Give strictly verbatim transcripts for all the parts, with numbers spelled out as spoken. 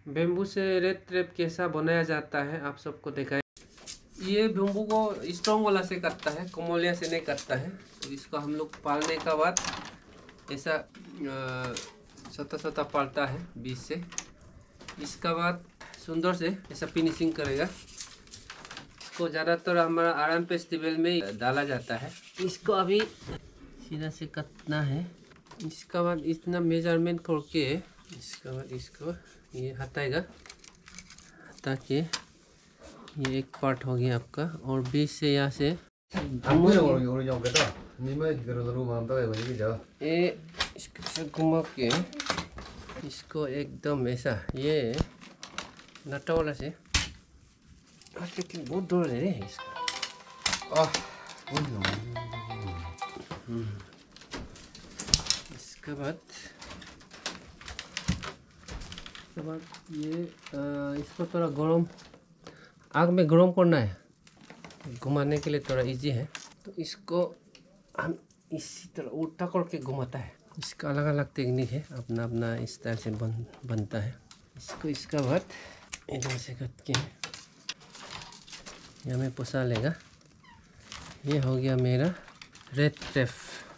Bamboo से red trap कैसा बनाया जाता है आप सबको दिखाएं। ये बेम्बू को स्ट्रॉन्ग वाला से कटता है, कमोलिया से नहीं कटता है। तो इसको हम लोग पालने का बाद ऐसा सता सता पालता है बीच से। इसका बाद सुंदर से ऐसा फिनिशिंग करेगा। इसको ज़्यादातर हमारा आराम फेस्टिवल में डाला जाता है। इसको अभी सीधा से कटना है। इसका बाद इतना मेजरमेंट करके इसका बाद इसको ये हटाएगा, हटा के ये एक पार्ट हो गया आपका। और बीच से यहाँ से ये इसको घुमा के इसको एकदम ऐसा ये नटा वाला से बहुत दूर है रे इसका। इसके बाद इसके बाद ये आ, इसको थोड़ा गरम आग में गरम करना है, घुमाने के लिए थोड़ा इजी है। तो इसको हम इसी तरह उल्टा करके घुमाता है। इसका अलग अलग टेक्निक है, अपना अपना स्टाइल से बन बनता है। इसको इसका बाद इधर से कट के यहाँ में फंसा लेगा। ये हो गया मेरा रेड ट्रैप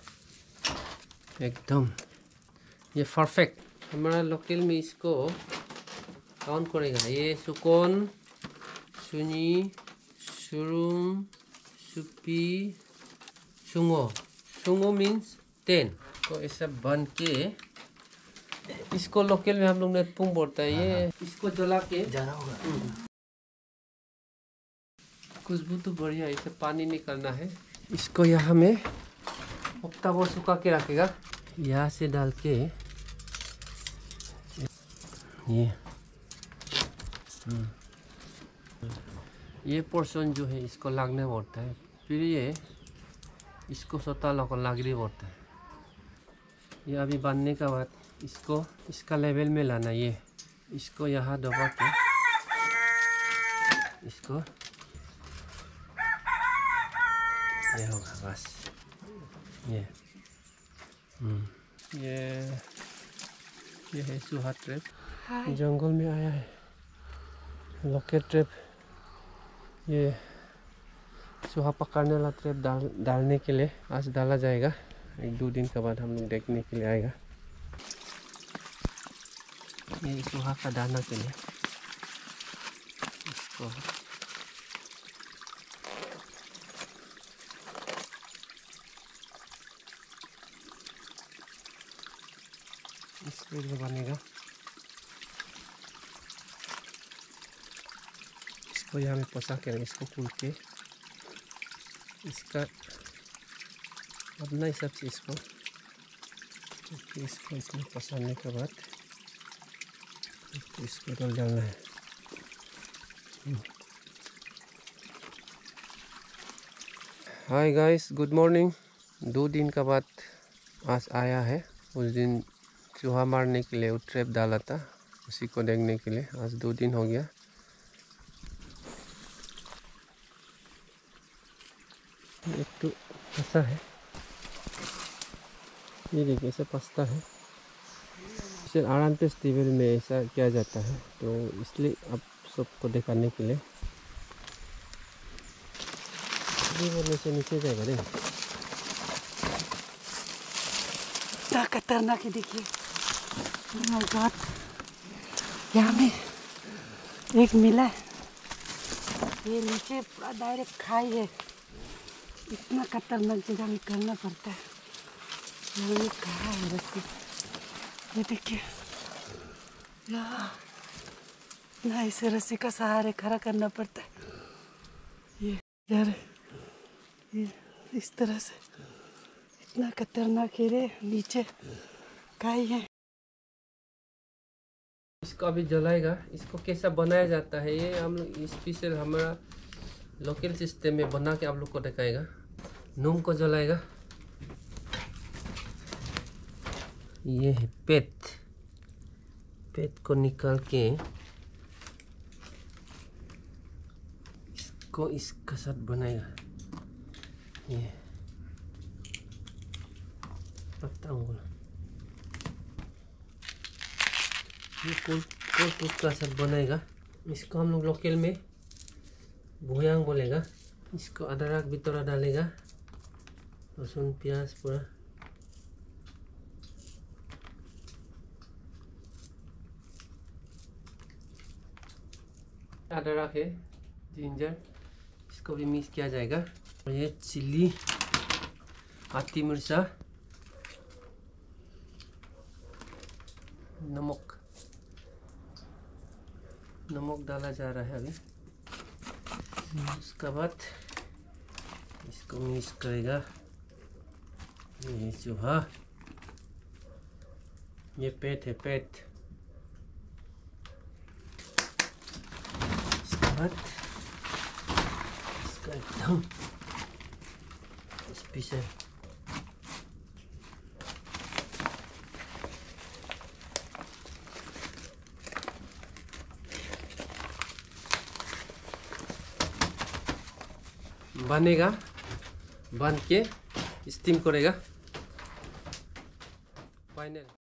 एकदम ये परफेक्ट। हमारा लोकल में इसको काउंट करेगा। ये सुकोन, सुनी, सुरुम, सुपी, सुंगो। सुंगो मीन्स टेन। तो ऐसा बन के इसको लोकल में हम लोग ने पुंग बोलता है। ये इसको जला के जला होगा। खुशबू तो बढ़िया। इसे पानी निकलना है। इसको यहाँ में हफ्ता भर सुखा के रखेगा। यहाँ से डाल के ये ये पोर्शन जो है इसको लगने पड़ता है। फिर ये इसको स्वतः लोग लगने पड़ता है। ये अभी बांधने का बाद इसको इसका लेवल में लाना। ये इसको यहाँ दबा के इसको ये होगा बस। ये हम्म ये ये है सुहा ट्रैप। जंगल में आया है लोकल ट्रैप। ये सुहा पकड़ने वाला ट्रैप डाल डालने के लिए आज डाला जाएगा। एक दो दिन के बाद हम लोग देखने के लिए आएगा। ये सुहा का दाना के लिए इसको इसको जो बनेगा इसको यहाँ में फंसा के इसको खोल के इसका अपना हिसाब से इसको इसको इसमें फंसाने के बाद इसको डाल डालना है। Hi guys, good morning. दो दिन का बाद आज आया है। उस दिन चूहा मारने के लिए वो ट्रैप डाला था, उसी को देखने के लिए। आज दो दिन हो गया। एक तो फंसा है, ये देखिए ऐसा फंसता है। इसे आराम फेस्टिवल में ऐसा किया जाता है, तो इसलिए आप सबको दिखाने के लिए। बोलने से नीचे जाएगा रे। क्या खतरनाक है देखिए। माय गॉड, यहाँ में एक मिला है। ये नीचे पूरा डायरेक्ट खाई है। इतना खतरनाक जगह में करना पड़ता है। यहाँ में कहाँ है रस्सी, ये देखिए। यहाँ ना इसे रस्सी का सहारे खड़ा करना पड़ता है। ये यार ये इस तरह से इतना खतरनाक है रे। नीचे खाई है। इसको अभी जलाएगा। इसको कैसा बनाया जाता है ये हम लोग स्पेशल हमारा लोकल सिस्टम में बना के आप लोग को दिखाएगा। नूम को जलाएगा। ये है पेट। पेट को निकाल के इसको इसका साथ बनाएगा। ये पत्ता अंगुल ये और कुछ का सब बनेगा। इसको हम लोग लोकल में भुयांग बोलेगा। इसको अदरक भी थोड़ा डालेगा, लहसुन प्याज पूरा। अदरक है, जिंजर, इसको भी मिक्स किया जाएगा। और ये चिल्ली, आती मिर्चा, नमक नमक डाला जा रहा है अभी। उसके बाद इसको मिक्स करेगा। ये चूहा, ये पेट है, पेट। इसके बाद इसका एकदम पीछे बनेगा, बन के स्टीम करेगा फाइनल।